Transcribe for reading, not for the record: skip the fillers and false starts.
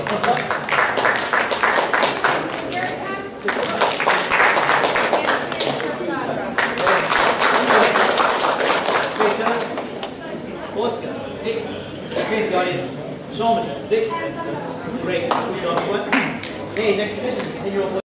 Let's go. Hey, fancy audience. Show me. Great. Hey, next division. Continue.